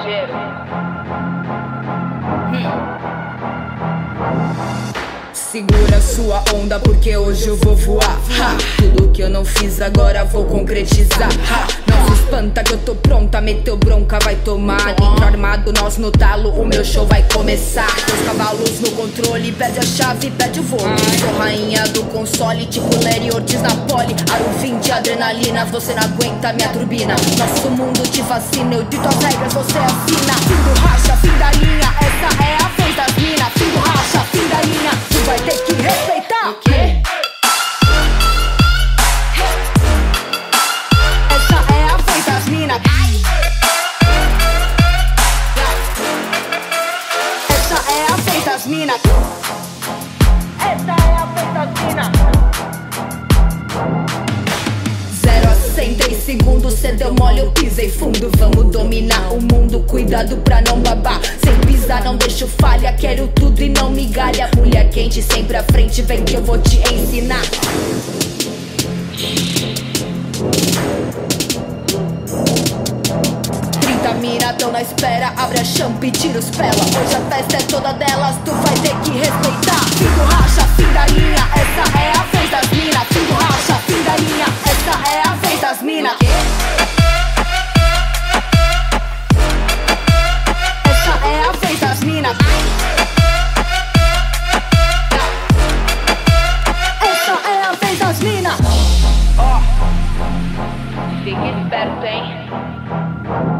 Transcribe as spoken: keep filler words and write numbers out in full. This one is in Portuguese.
parceiro. Hum. Segura sua onda porque hoje eu vou voar. Ha! Tudo que eu não fiz agora vou concretizar. Ha! Não se espanta que eu tô pronta, meteu bronca, vai tomar. Dentro armado, nós no talo, o meu show vai começar. Dois cavalos no controle, pede a chave, pede o voo. Sou rainha do console, tipo Larry Ortiz na pole. Aro vinte, adrenalina, você não aguenta minha turbina. Nosso mundo te fascina, eu dito as regras, você assina. Fim do racha, fim da linha, essa é a vez das mina. Fim do racha, fim da linha, tu vai ter que respeitar. O quê? Essa é a vez das mina. Essa é a vez das mina. Essa é a vez das mina. Zero a cem, três segundos, cê deu mole, eu pisei fundo. Vamos dominar o mundo, cuidado pra não babar. Sem pisar, não deixo falha, quero tudo e não migalha. Mulher quente, sempre à frente, vem que eu vou te ensinar. Trinta mina tão na espera, abre a champa e tira os pela. Hoje a festa é toda delas, tu vai ter que respeitar. Fim do racha, fim da linha, essa é a vez das mina. Fim do racha, fim da linha, essa é a vez das mina. Essa é a vez das mina. Essa é a vez das mina. Ó, fique esperto, hein?